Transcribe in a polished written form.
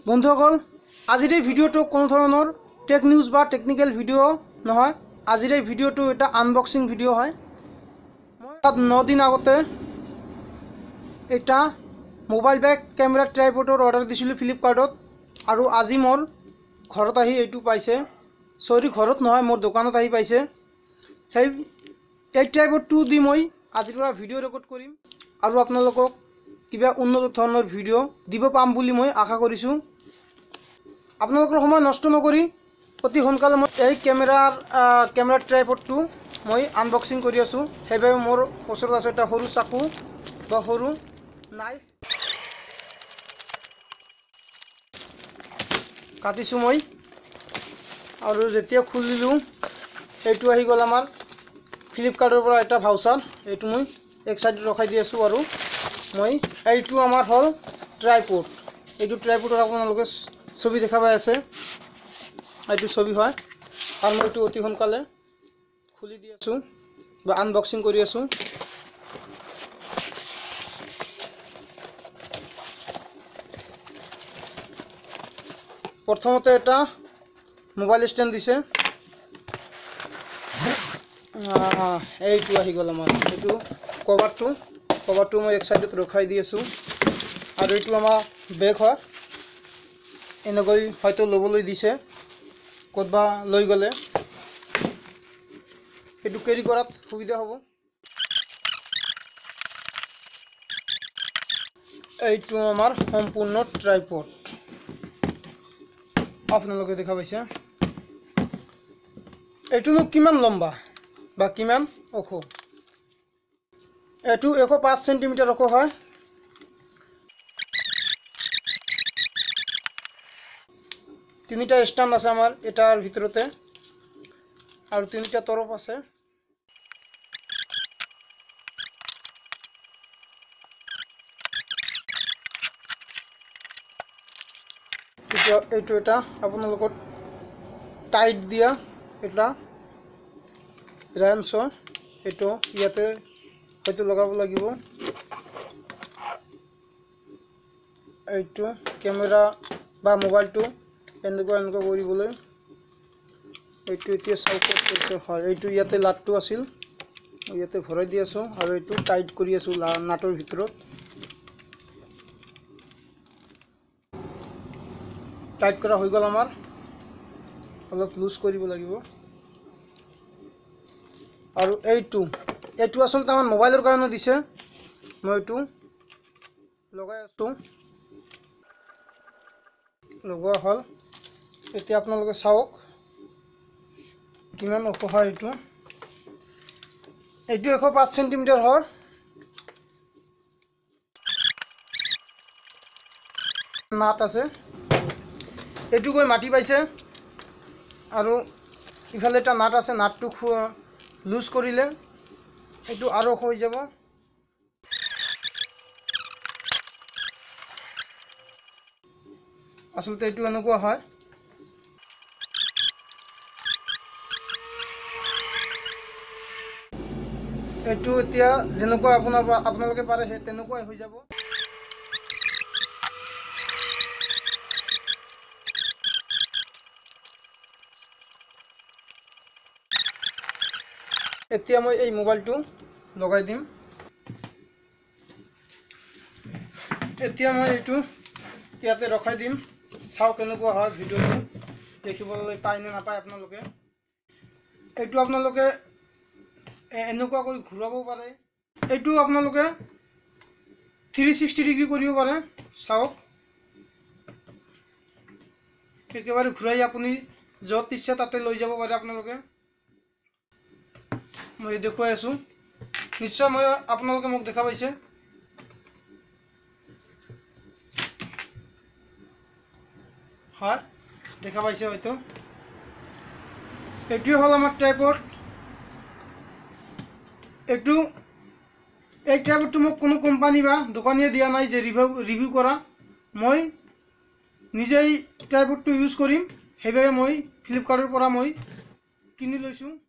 বন্ধুসকল আজিৰ এই ভিডিঅ'টো কোনো ধৰণৰ টেক নিউজ বা টেকনিক্যাল ভিডিঅ' নহয়। আজিৰ এই ভিডিঅ'টো এটা আনবক্সিং ভিডিঅ' হয়। মই 9 দিন আগতে এটা মোবাইল বেক কেমেৰা ট্ৰাইপডৰ অৰ্ডাৰ দিছিলোঁ ফ্লিপকাৰ্টত, আৰু আজি মোৰ ঘৰত আহি এইটো পাইছে। সৰি, ঘৰত নহয়, মোৰ দোকানত আহি পাইছে। এই ট্ৰাইপডটো দি মই আজিৰ পৰা ভিডিঅ' ৰেকৰ্ড কৰিম আৰু আপোনালোকক কিবা উন্নত ধৰণৰ ভিডিঅ' দিব পাম বুলি মই আশা কৰিছোঁ। আপোনালোকৰ সময় নষ্ট নকৰি অতি সোনকালে মই এই কেমেৰা ট্ৰাইপডটো মই আনবক্সিং কৰি আছোঁ। সেইবাবে মোৰ ওচৰত আছে এটা সৰু চাকু বা সৰু নাইফ। কাটিছোঁ মই, আৰু যেতিয়া খুলিলোঁ এইটো আহি গ'ল আমাৰ ফ্লিপকাৰ্টৰ পৰা এটা ভাউচাৰ। এইটো মই এক সাইডত ৰখাই দি আছোঁ। আৰু মই এইটো আমাৰ হ'ল ট্ৰাইপড। এইটো ট্ৰাইপডৰ আপোনালোকে ছবি দেখা পাই আছে, এইটো ছবি হয়। আৰু মই এইটো অতি সোনকালে খুলি দি আছোঁ বা আনবক্সিং কৰি আছোঁ। প্ৰথমতে এটা মোবাইল ষ্টেণ্ড দিছে। এইটো আহি গ'ল আমাৰ এইটো কভাৰটো মই এক সাইডত ৰখাই দি আছোঁ। আৰু এইটো আমাৰ বেগ হয়, এনেকৈ হয়তো ল'বলৈ দিছে ক'তবা লৈ গ'লে এইটো কেৰি কৰাত সুবিধা হ'ব। এইটো আমাৰ সম্পূৰ্ণ ট্ৰাইপড, আপোনালোকে দেখা পাইছে। এইটোনো কিমান লম্বা বা কিমান ওখ? এইটো 105 সেন্টিমিটাৰ ওখ হয়। তিনিটা ষ্টাম্প আছে আমাৰ এটাৰ ভিতৰতে, আৰু তিনিটা তৰফ আছে। এইটো এটা আপোনালোকৰ টাইট দিয়া এটা ৰেঞ্চ, এইটো ইয়াতে হয়তো লগাব লাগিব। এইটো কেমেৰা বা মোবাইলটো এনেকুৱা কৰিবলৈ এইটো এতিয়া চাউকত হয়। এইটো ইয়াতে লাটটো আছিল, ইয়াতে ভৰাই দি আছোঁ আৰু এইটো টাইট কৰি আছোঁ নাটৰ ভিতৰত। টাইট কৰা হৈ গ'ল আমাৰ, অলপ লুজ কৰিব লাগিব। আৰু এইটো আচলতে আমাৰ মোবাইলৰ কাৰণে দিছে। মই এইটো লগাই আছোঁ, লগোৱা হ'ল। এতিয়া আপোনালোকে চাওক কিমান ওখ হয়। এইটো 105 সেন্টিমিটাৰ হয়। নাট আছে, এইটো গৈ মাটি পাইছে, আৰু ইফালে এটা নাট আছে। নাটটো লুজ কৰিলে এইটো আৰু ওখ হৈ যাব। আচলতে এইটো এনেকুৱা হয়। এইটো এতিয়া যেনেকুৱা আপোনালোকে পাৰে সেই তেনেকুৱাই হৈ যাব। এতিয়া মই এই মোবাইলটো লগাই দিম। এতিয়া মই এইটো ইয়াতে ৰখাই দিম। চাওক কেনেকুৱা হয়, ভিডিঅ'টো দেখিবলৈ পায় নে নাপায় আপোনালোকে। এইটো আপোনালোকে এনেকুৱাকৈ ঘূৰাব পাৰে। এইটো আপোনালোকে 360 ডিগ্ৰী কৰিব পাৰে। চাওক, একেবাৰে ঘূৰাই আপুনি য'ত ইচ্ছা তাতে লৈ যাব পাৰে আপোনালোকে। মই দেখুৱাই আছোঁ, নিশ্চয় আপোনালোকে মোক দেখা পাইছে। হয়, দেখা পাইছে হয়তো। এইটোৱে হ'ল আমাৰ ট্ৰাইপড। এই ট্ৰাইপডটো মোক কোনো কোম্পানী বা দোকানীয়ে দিয়া নাই যে ৰিভিউ কৰা। মই নিজেই ট্ৰাইপডটো ইউজ কৰিম, সেইবাবে মই ফ্লিপকাৰ্টৰ পৰা মই কিনি লৈছোঁ।